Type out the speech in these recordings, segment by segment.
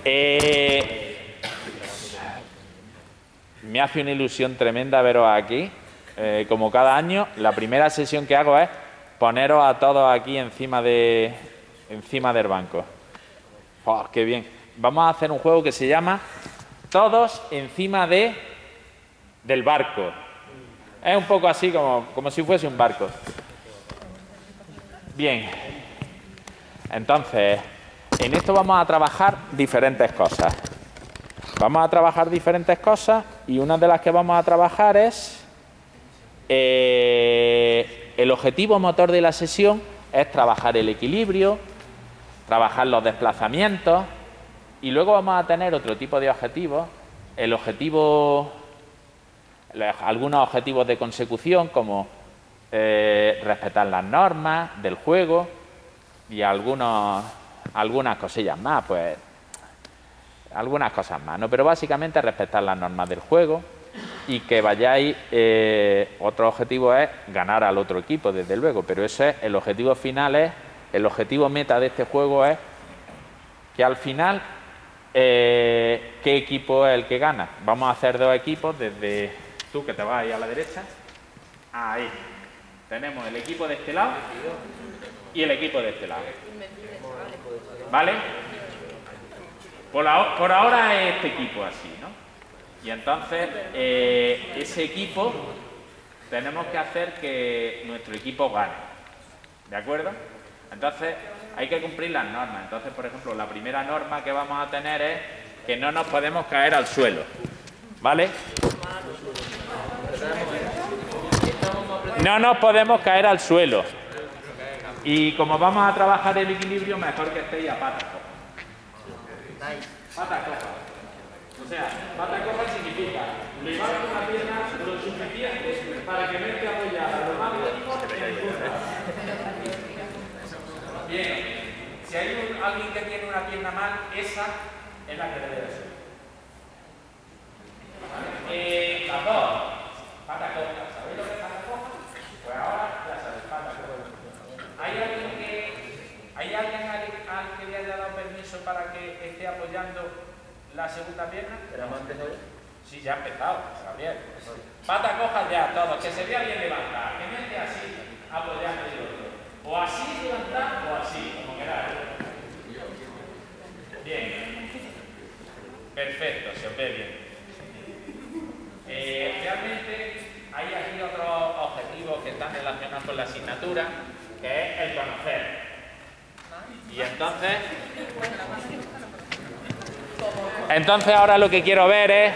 Me hace una ilusión tremenda veros aquí. Como cada año, la primera sesión que hago es poneros a todos aquí encima del banco. ¡Oh, qué bien! Vamos a hacer un juego que se llama Todos encima del barco. Es un poco así como si fuese un barco. Bien. Entonces, en esto vamos a trabajar diferentes cosas. Vamos a trabajar diferentes cosas y una de las que vamos a trabajar es... el objetivo motor de la sesión es trabajar el equilibrio, trabajar los desplazamientos y luego vamos a tener otro tipo de objetivos. Algunos objetivos de consecución como respetar las normas del juego y algunas cosillas más, pues algunas cosas más, ¿no? Pero básicamente respetar las normas del juego y que vayáis, otro objetivo es ganar al otro equipo, desde luego, pero ese es el objetivo final, el objetivo meta de este juego es que al final, ¿qué equipo es el que gana? Vamos a hacer dos equipos, desde tú que te vas ahí a la derecha, ahí, tenemos el equipo de este lado y el equipo de este lado, ¿vale? Por ahora es este equipo así, ¿no? Y entonces, ese equipo, tenemos que hacer que nuestro equipo gane. ¿De acuerdo? Entonces, hay que cumplir las normas. Entonces, por ejemplo, la primera norma que vamos a tener es que no nos podemos caer al suelo. ¿Vale? No nos podemos caer al suelo. Y como vamos a trabajar el equilibrio, mejor que estéis a patas cojas. Patas cojas. O sea, pata coja significa levantar una pierna lo suficiente para que no esté apoyada lo más mínimo en punta. Bien, si hay alguien que tiene una pierna mal, esa es la que debe ser. Las dos, pata coja. ¿Sabéis lo que es pata coja? Pues ahora ya sabéis, pata coja. ¿Hay alguien al que le haya dado permiso para que esté apoyando la segunda pierna? ¿Pero hemos empezado ya? Sí, ya ha empezado, Gabriel. Pata coja ya, todos, que se vea bien levantada, que no esté así, apoyando el otro. O así levantar o así, como queráis. Bien. Perfecto, se os ve bien. Realmente hay aquí otros objetivos que están relacionados con la asignatura, que es el conocer. Y entonces ahora lo que quiero ver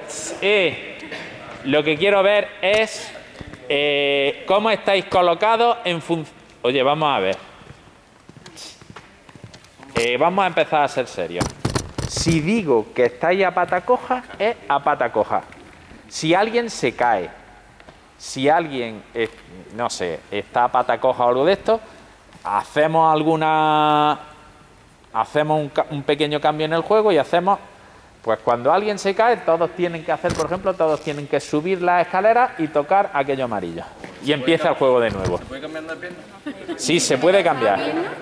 es cómo estáis colocados en función... Oye, vamos a ver. Vamos a empezar a ser serios. Si digo que estáis a pata coja, es a pata coja. Si alguien se cae, si alguien, no sé, está a pata coja o algo de esto, hacemos un pequeño cambio en el juego y hacemos, pues cuando alguien se cae, todos tienen que hacer, por ejemplo, todos tienen que subir las escaleras y tocar aquello amarillo. Y empieza el juego de nuevo. ¿Se puede cambiar de pierna? Sí, se puede cambiar.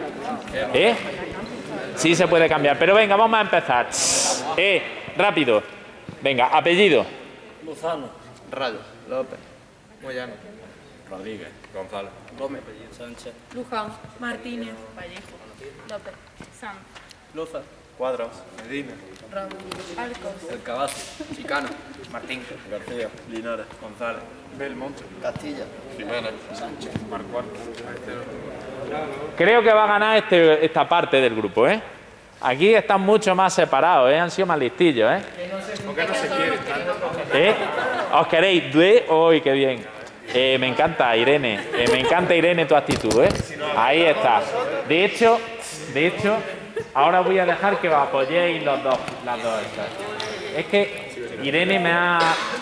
Sí, se puede cambiar. Pero venga, vamos a empezar. Rápido. Venga, apellido. Lozano. Rayo. López. Moyano. Rodríguez. González. Gómez. Sánchez. Luján. Martínez. Vallejo. López. Sanz. Loza. Cuadros. Medina. Ramos. Arcos. El Cabazo. Chicano. Martín. García. Linares. González. Belmonte. Castilla. Jiménez. Sánchez. Marcuán. Creo que va a ganar esta parte del grupo, ¿eh? Aquí están mucho más separados, ¿eh? Han sido más listillos, ¿eh? ¿Por qué no se quiere? ¿Os queréis? ¡Uy, qué bien! Me encanta, Irene. Me encanta, Irene, tu actitud, ¿eh? Ahí está. De hecho, ahora voy a dejar que os apoyéis las dos estas. Es que Irene me ha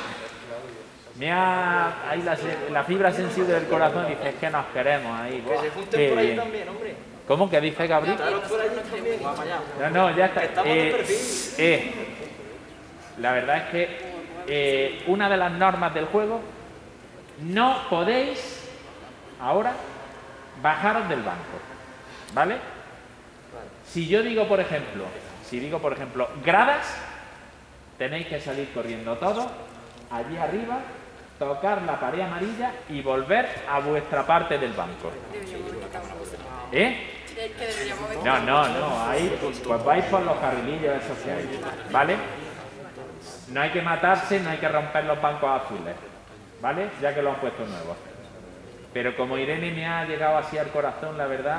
ahí la fibra sensible del corazón dice, es que nos queremos ahí. Que se junten por ahí también, hombre. ¿Cómo que dice Gabriel? No, ya está. Estamos de perfil. La verdad es que una de las normas del juego, no podéis ahora bajaros del banco, ¿vale? Si yo digo, por ejemplo, Si digo, por ejemplo, gradas, tenéis que salir corriendo todos, allí arriba, tocar la pared amarilla y volver a vuestra parte del banco. ¿Eh? No, ahí pues vais por los carrilillos esos que hay, ¿vale? No hay que matarse, no hay que romper los bancos azules, ¿vale? Ya que lo han puesto nuevos. Pero como Irene me ha llegado así al corazón, la verdad,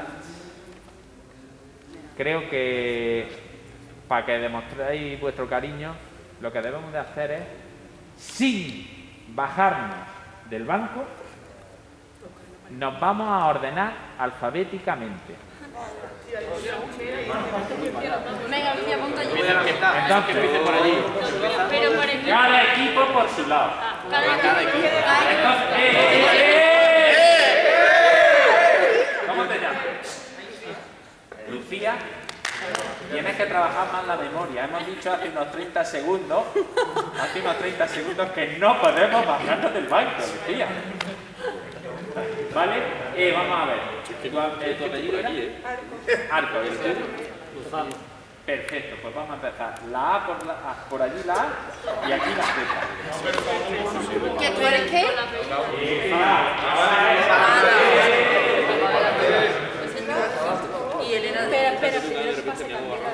creo que para que demostréis vuestro cariño, lo que debemos de hacer es, sin bajarnos del banco, nos vamos a ordenar alfabéticamente. Venga, Lucía, apunta allí. Entonces, cada equipo por su lado. Cada equipo. ¿Cómo te llamas? Lucía. Tienes que trabajar más la memoria. Hemos dicho hace unos 30 segundos que no podemos bajarnos del banco, Lucía. ¿Vale? Vamos a ver. ¿Tu apellido era? Arco. ¿Y el tuyo? Perfecto, pues vamos a empezar. La A por allí la A y aquí la Z. ¿Que tú eres qué? Y Elena, espera, primero se pasa a cambiar la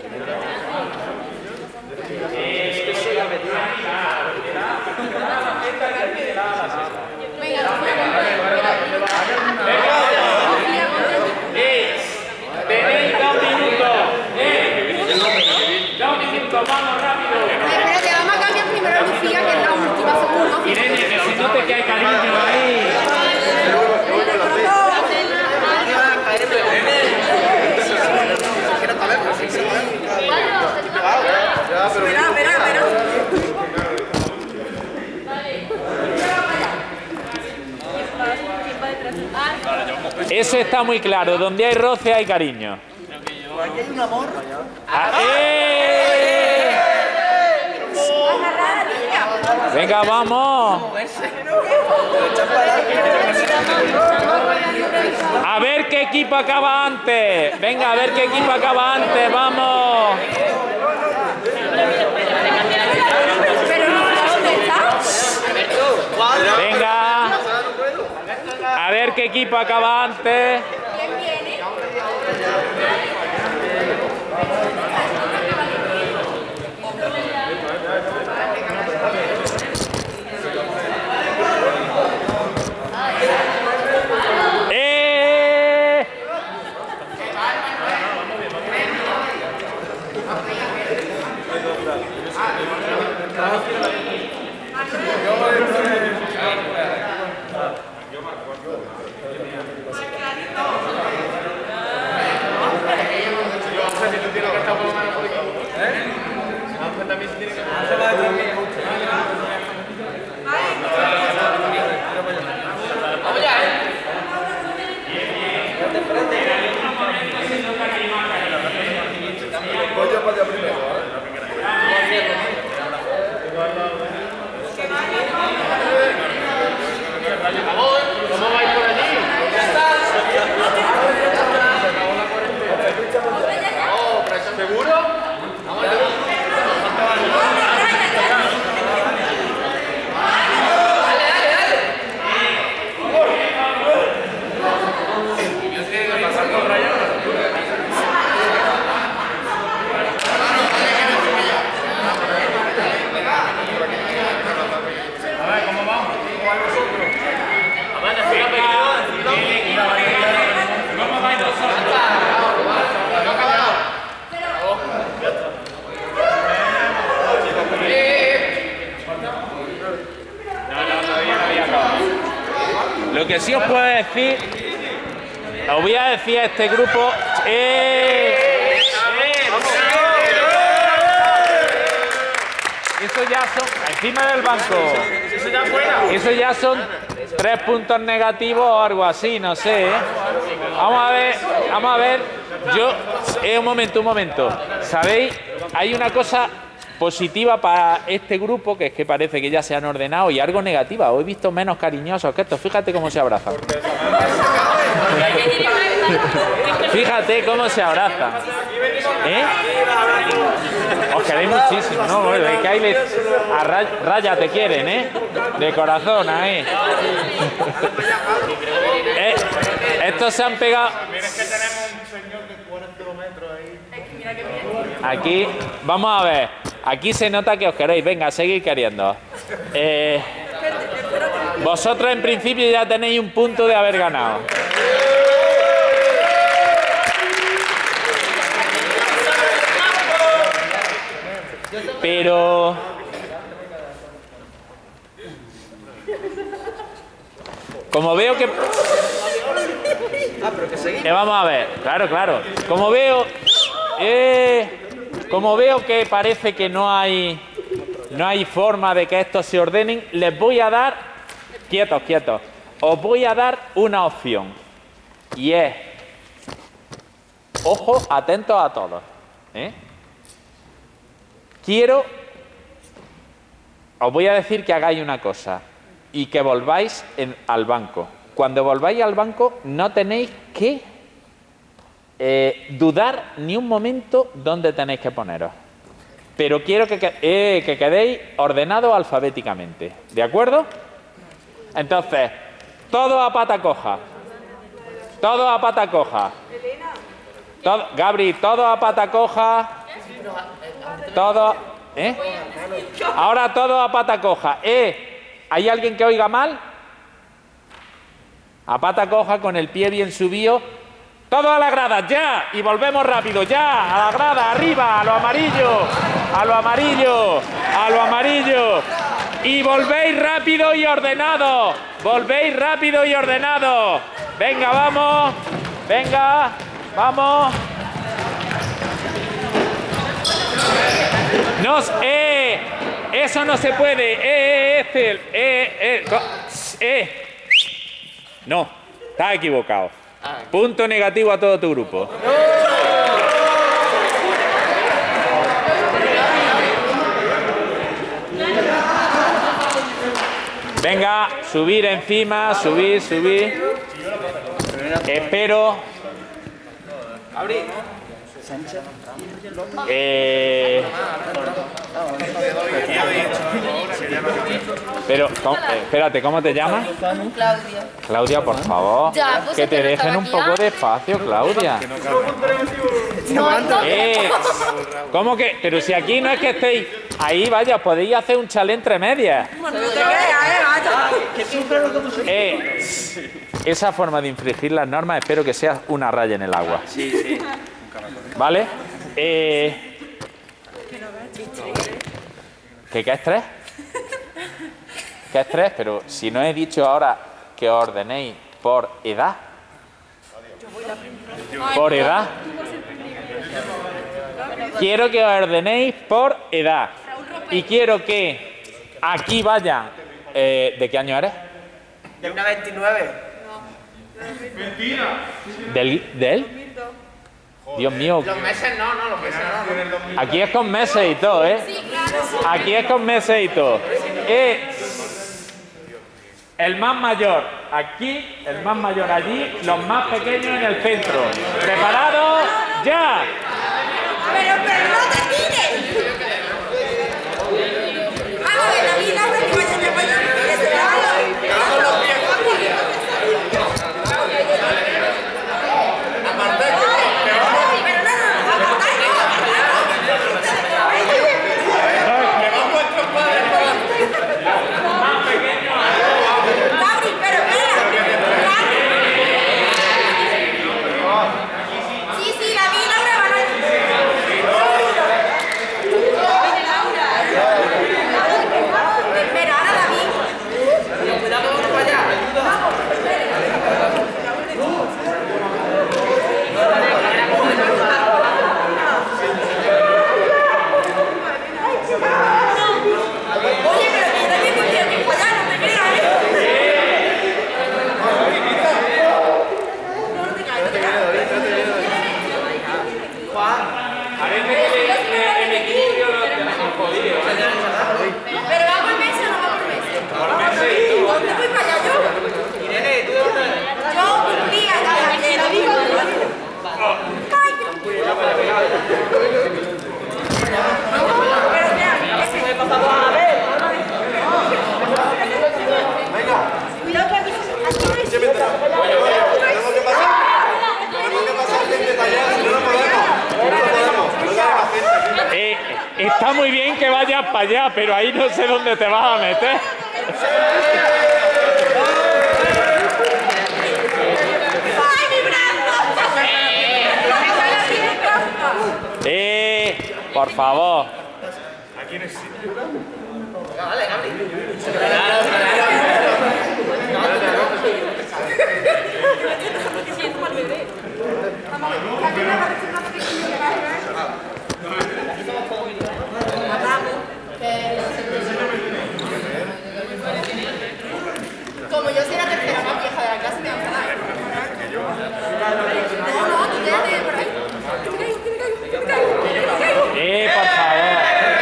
Tenéis 2 minutos. 2 minutos, vamos rápido. Espérate, vamos a cambiar primero a Lucía, que es la última, seguro. Irene, que se note que hay cariño ahí. Espera. Eso está muy claro. Donde hay roce hay cariño. Aquí hay un amor. Venga, vamos. A ver qué equipo acaba antes. Venga, a ver qué equipo acaba antes. Vamos. Venga. A ver qué equipo acaba antes. Lo que sí os puedo decir, os voy a decir a este grupo, eso ya son, encima del banco, eso ya son 3 puntos negativos o algo así, no sé, Vamos a ver, un momento, ¿sabéis? Hay una cosa positiva para este grupo, que es que parece que ya se han ordenado, y algo negativa. Os he visto menos cariñosos que estos. Fíjate cómo se abrazan. Fíjate cómo se abrazan. Os queréis muchísimo, ¿no? Bueno, es que ahí a Raya te quieren, ¿eh? De corazón, ahí. Estos se han pegado... Es que tenemos un señor de 40 metros ahí. Aquí, vamos a ver. Aquí se nota que os queréis. Venga, seguid queriendo. Vosotros en principio ya tenéis un punto de haber ganado. Pero... como veo que... vamos a ver. Claro, claro. Como veo que parece que no hay forma de que estos se ordenen, les voy a dar... Quietos, quietos. Os voy a dar una opción. Y es... ojo, atentos a todos. Quiero... os voy a decir que hagáis una cosa. Y que volváis al banco. Cuando volváis al banco no tenéis que dudar ni un momento dónde tenéis que poneros. Pero quiero que quedéis ordenados alfabéticamente. ¿De acuerdo? Entonces, todos a pata coja. Todos a pata coja. Gabri, todos a pata coja. Todos... Ahora todos a pata coja. ¿Hay alguien que oiga mal? A pata coja, con el pie bien subido. ¡Todos a la grada, ya! Y volvemos rápido, ya. A la grada, arriba, a lo amarillo. A lo amarillo. A lo amarillo. Y volvéis rápido y ordenado. Volvéis rápido y ordenado. Venga, vamos. Venga, vamos. Eso no se puede. No, estás equivocado. Punto negativo a todo tu grupo. Venga, subir encima, subir. Espero. Pero, espérate, ¿cómo te llamas? Claudia. Claudia, por favor. Ya, pues que te pero dejen un estaba poco aquí de espacio, Claudia. ¿Cómo que? Pero si aquí no es que estéis ahí, vaya, podéis hacer un chalet entre medias. Esa forma de infringir las normas espero que sea una raya en el agua. Sí. ¿Vale? ¿Qué es 3? ¿Qué es 3? Pero si no he dicho ahora que os ordenéis por edad. Por edad. Quiero que os ordenéis por edad. Y quiero que aquí vaya... ¿de qué año eres? De una 29. Mentira. ¿Del? Dios mío. Los meses no, los meses no. Aquí es con meses y todo, ¿eh? Aquí es con meses y todo. El más mayor aquí, el más mayor allí, los más pequeños en el centro. ¿Preparados? ¡Ya! Pero no te tires. Vamos a ver, la vida ahora que vaya a vaya. Sí, la vida ahora van a... está muy bien que vayas para allá, pero ahí no sé dónde te vas a meter. Por favor. Aquí no existe. Dale, Gabriel. Como yo soy la tercera más vieja de la clase, me van a dar. No, tú quédate por ahí. Que me caigo. Por favor.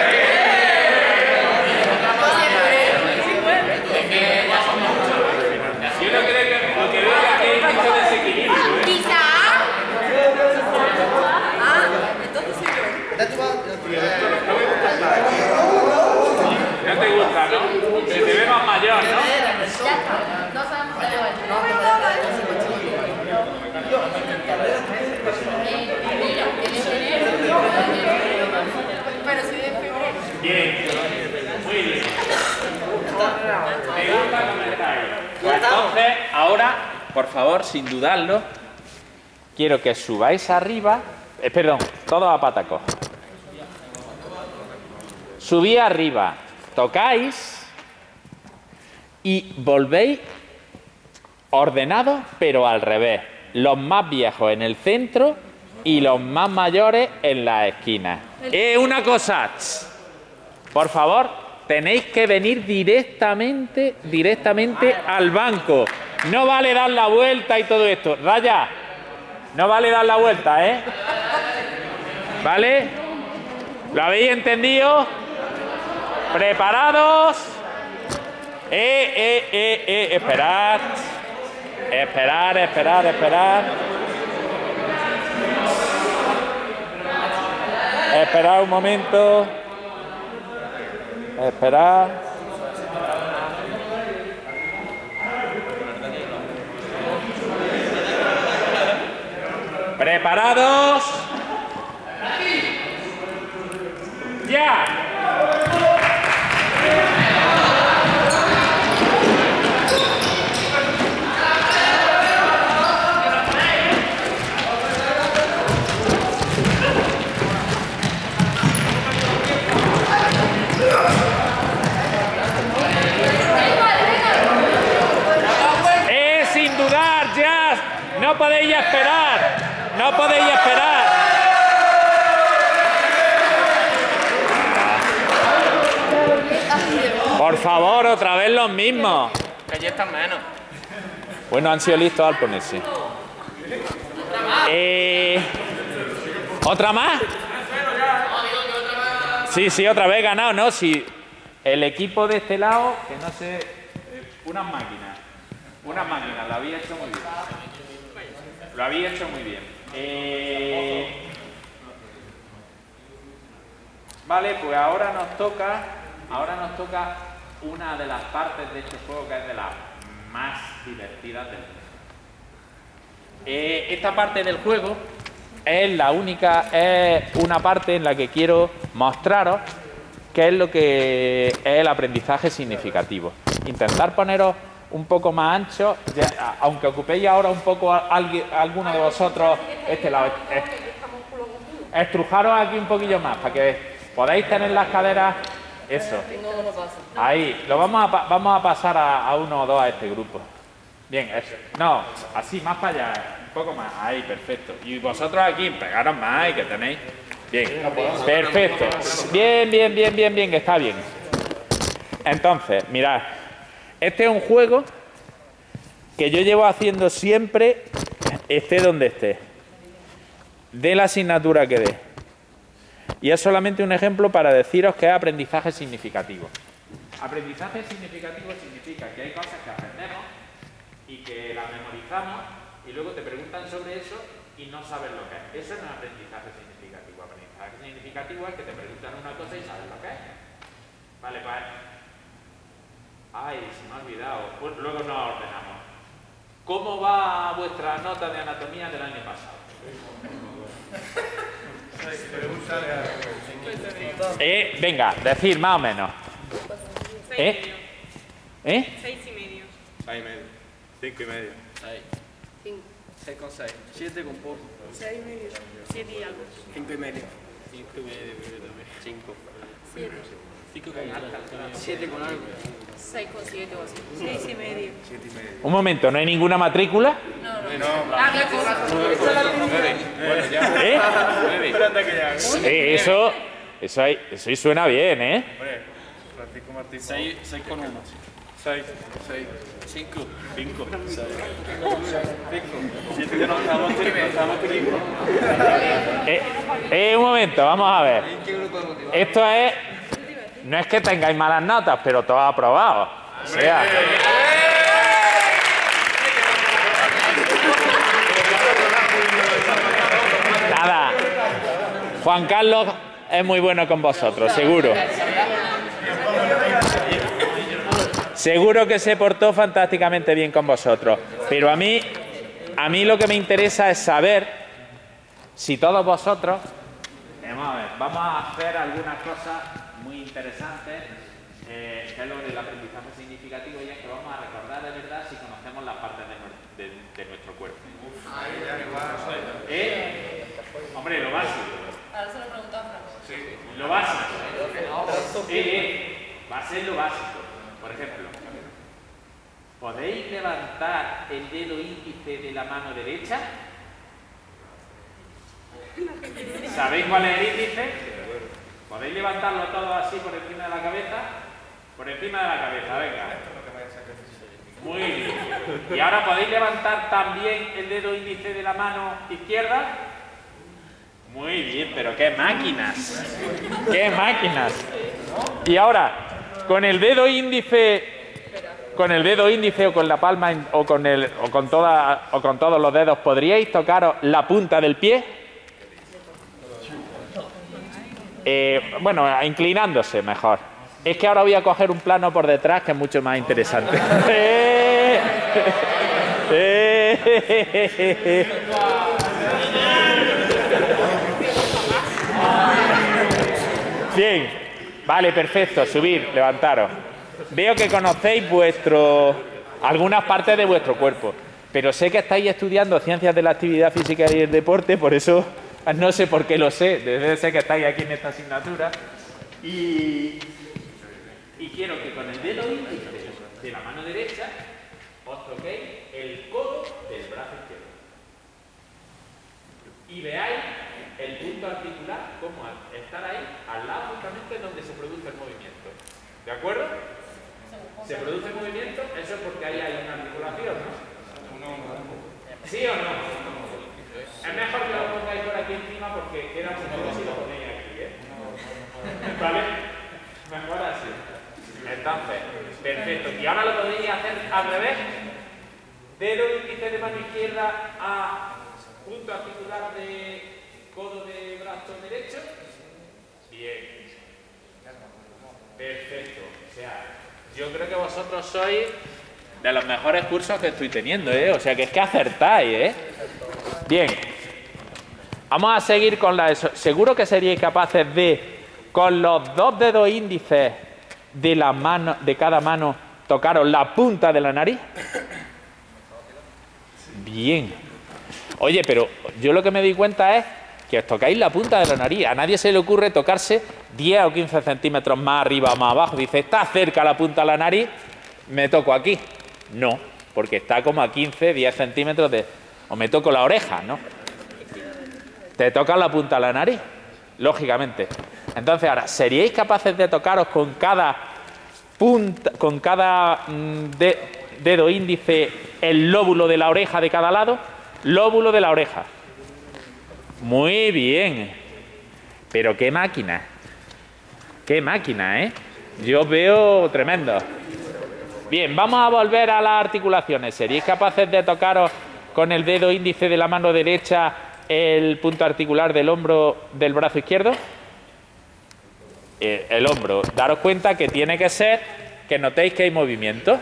Yo no creo que lo que veo es que hay mucho desequilibrio. Quizá. Entonces soy yo. No te gusta, ¿no? Se te ve más mayor, ¿no? Ya está. No sabemos de pero si de febrero. Bien, muy bien. Me gusta comentar. Entonces, ahora, por favor, sin dudarlo, quiero que subáis arriba. Perdón, todo a pata coja. Subí arriba, tocáis y volvéis ordenados, pero al revés. Los más viejos en el centro y los más mayores en las esquinas. Una cosa, por favor, tenéis que venir directamente al banco. No vale dar la vuelta y todo esto. Raya, no vale dar la vuelta, ¿eh? ¿Vale? ¿Lo habéis entendido? ¿Preparados? Esperad. Esperad. Esperad un momento. Esperad. ¿Preparados? ¡Ya! Sin dudar, ya. No podéis esperar. No podéis esperar. Por favor, otra vez los mismos. Que allí están menos. Bueno, han sido listos al ponerse. ¿Otra más? Sí, otra vez ganado, ¿no? Si el equipo de este lado, que no sé, unas máquinas, lo había hecho muy bien. Lo había hecho muy bien. Vale, pues ahora nos toca una de las partes de este juego que es de las más divertidas del mundo. Esta parte del juego es una parte en la que quiero mostraros qué es lo que es el aprendizaje significativo. Intentar poneros un poco más ancho, aunque ocupéis ahora un poco alguno de vosotros este lado. Estrujaros aquí un poquillo más para que podáis tener las caderas. Eso. Ahí. Lo vamos a pasar a uno o dos a este grupo. Bien, eso. No, así, más para allá. Un poco más. Ahí, perfecto. Y vosotros aquí, pegaros más y que tenéis. Bien. Perfecto. Bien, está bien. Entonces, mirad. Este es un juego que yo llevo haciendo siempre, esté donde esté, de la asignatura que dé. Y es solamente un ejemplo para deciros que es aprendizaje significativo. Aprendizaje significativo significa que hay cosas que aprendemos y que las memorizamos y luego te preguntan sobre eso y no sabes lo que es. Eso no es aprendizaje significativo. Aprendizaje significativo es que te preguntan una cosa y sabes lo que es. Vale, pues... Ay, se me ha olvidado. Pues luego nos ordenamos. ¿Cómo va vuestra nota de anatomía del año pasado? Venga, decir más o menos. 6,5. 6,5. 6,5. 5,5. 6. 6,6. 7 con poco. 6,5. 7 y algo. 5,5. 5. 7. 7 con algo. 6,7 o así. 6,5. Un momento, ¿no hay ninguna matrícula? No. Ah, qué cosa. Eso suena bien, ¿eh? Francisco Martín. 6 con 1. 6. 5. 5. 6. 7 no estamos Un momento, vamos a ver. Esto es... No es que tengáis malas notas, pero todo aprobado. O sea... Nada. Juan Carlos es muy bueno con vosotros, seguro. Seguro que se portó fantásticamente bien con vosotros. Pero a mí lo que me interesa es saber si todos vosotros... Vamos a hacer algunas cosas muy interesantes, que es lo del aprendizaje significativo, y es que vamos a recordar de verdad si conocemos las partes de nuestro cuerpo. Hombre, lo básico. Ahora se lo pregunto a Fran. Sí. Lo básico. Va a ser lo básico. Por ejemplo, ¿podéis levantar el dedo índice de la mano derecha? ¿Sabéis cuál es el índice? ¿Podéis levantarlo todo así por encima de la cabeza? Por encima de la cabeza, venga. Muy bien. ¿Y ahora podéis levantar también el dedo índice de la mano izquierda? Muy bien, pero qué máquinas. ¡Qué máquinas! Y ahora, con el dedo índice o con la palma o con todos los dedos, ¿podríais tocaros la punta del pie? Bueno, inclinándose mejor. Es que ahora voy a coger un plano por detrás que es mucho más interesante. Bien, vale, perfecto, subir, levantaros. Veo que conocéis algunas partes de vuestro cuerpo, pero sé que estáis estudiando ciencias de la actividad física y el deporte, por eso no sé por qué lo sé, debe ser que estáis aquí en esta asignatura. Y quiero que con el dedo índice de la mano derecha os toquéis el codo del brazo izquierdo. Y veáis el punto articular como al estar ahí, al lado justamente donde se produce el movimiento. ¿De acuerdo? ¿Se produce el movimiento? Eso es porque ahí hay una articulación, ¿no? ¿Sí o no? Es mejor que lo pongáis por aquí encima porque queda mejor si lo ponéis aquí, ¿eh? ¿Vale? Mejor así. Entonces, perfecto. Y ahora lo podéis hacer al revés. Dedo índice de mano izquierda a punto articular de codo de brazo derecho. Bien. Perfecto. O sea, yo creo que vosotros sois de los mejores cursos que estoy teniendo, ¿eh? O sea, que es que acertáis, ¿eh? Bien. Vamos a seguir con seguro que seríais capaces de, con los dos dedos índices de cada mano, tocaros la punta de la nariz. Bien. Oye, pero yo lo que me di cuenta es que os tocáis la punta de la nariz. A nadie se le ocurre tocarse 10 o 15 centímetros más arriba o más abajo. Dice, está cerca la punta de la nariz, me toco aquí. No, porque está como a 15, 10 centímetros de... O me toco la oreja, ¿no? Te tocas la punta de la nariz, lógicamente. Entonces, ahora, ¿seríais capaces de tocaros con cada dedo índice el lóbulo de la oreja de cada lado? Lóbulo de la oreja. Muy bien. Pero qué máquina. Qué máquina, ¿eh? Yo veo tremendo. Bien, vamos a volver a las articulaciones. ¿Seríais capaces de tocaros con el dedo índice de la mano derecha el punto articular del hombro del brazo izquierdo? El hombro. Daros cuenta que tiene que ser que notéis que hay movimiento.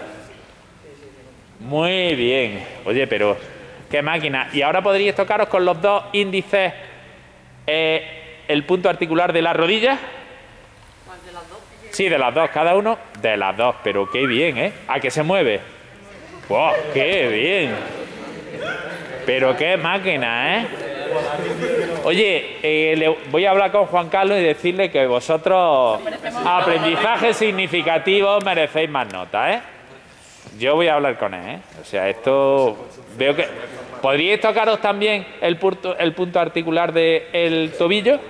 Muy bien. Oye, pero qué máquina. Y ahora podríais tocaros con los dos índices el punto articular de la rodilla. De las dos. Sí, de las dos, cada uno de las dos. Pero qué bien, ¿eh? ¿A que se mueve? ¡Wow! ¡Qué bien! Pero qué máquina, ¿eh? Oye, voy a hablar con Juan Carlos y decirle que vosotros, aprendizaje significativo, merecéis más notas, ¿eh? Yo voy a hablar con él, ¿eh? O sea, esto... Veo que... ¿Podríais tocaros también el punto articular del tobillo?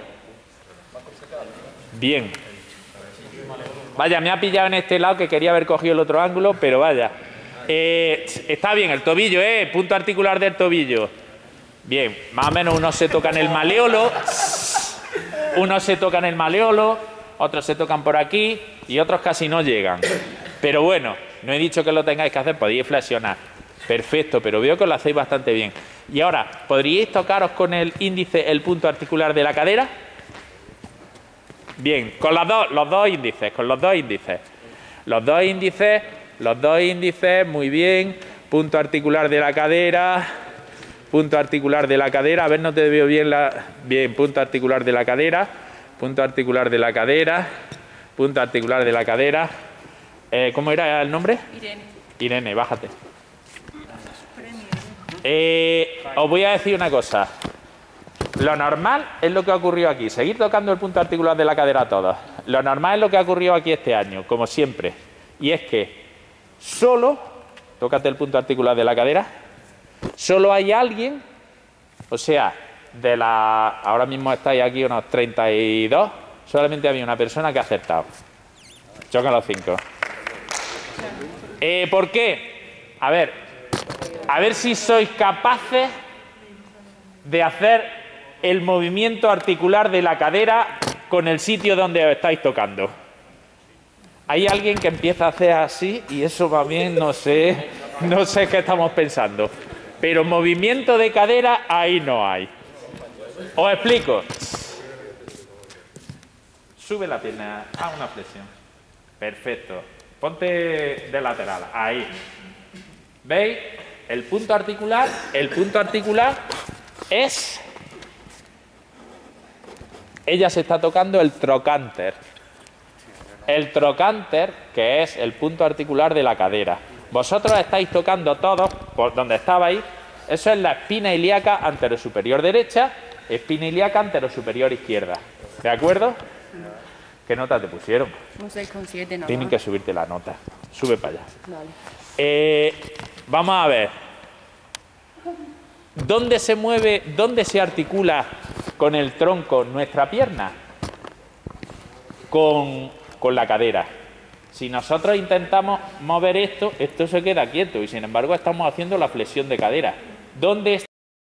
Bien. Vaya, me ha pillado en este lado que quería haber cogido el otro ángulo, pero vaya. Está bien, el tobillo, punto articular del tobillo. Bien, más o menos unos se tocan el maleolo, unos se tocan el maleolo, otros se tocan por aquí y otros casi no llegan. Pero bueno, no he dicho que lo tengáis que hacer, podéis flexionar. Perfecto, pero veo que lo hacéis bastante bien. Y ahora, ¿podríais tocaros con el índice el punto articular de la cadera? Bien, con los dos índices, con los dos índices. Los dos índices, muy bien. Punto articular de la cadera, punto articular de la cadera. A ver, no te veo bien Bien, punto articular de la cadera, punto articular de la cadera, punto articular de la cadera. ¿Cómo era el nombre? Irene. Irene, bájate. Os voy a decir una cosa. Lo normal es lo que ha ocurrido aquí. Seguir tocando el punto articular de la cadera a todos. Lo normal es lo que ha ocurrido aquí este año, como siempre. Y es que solo, tócate el punto articular de la cadera, solo hay alguien, o sea, ahora mismo estáis aquí unos 32, solamente había una persona que ha acertado. Chocan los 5. ¿Por qué? A ver si sois capaces de hacer el movimiento articular de la cadera con el sitio donde os estáis tocando. Hay alguien que empieza a hacer así y eso va bien, no sé qué estamos pensando. Pero movimiento de cadera ahí no hay. Os explico. Sube la pierna, haz una flexión. Perfecto. Ponte de lateral, ahí. ¿Veis? El punto articular es... Ella se está tocando el trocánter. El trocánter, que es el punto articular de la cadera. Vosotros estáis tocando todos, por donde estabais, eso es la espina ilíaca anterosuperior derecha, espina ilíaca anterosuperior izquierda. ¿De acuerdo? ¿Qué nota te pusieron? Un 6,7 nada. Tienen que subirte la nota. Sube para allá. Vale. Vamos a ver. ¿Dónde se mueve, dónde se articula con el tronco nuestra pierna? Con la cadera. Si nosotros intentamos mover esto se queda quieto y sin embargo estamos haciendo la flexión de cadera. ¿Dónde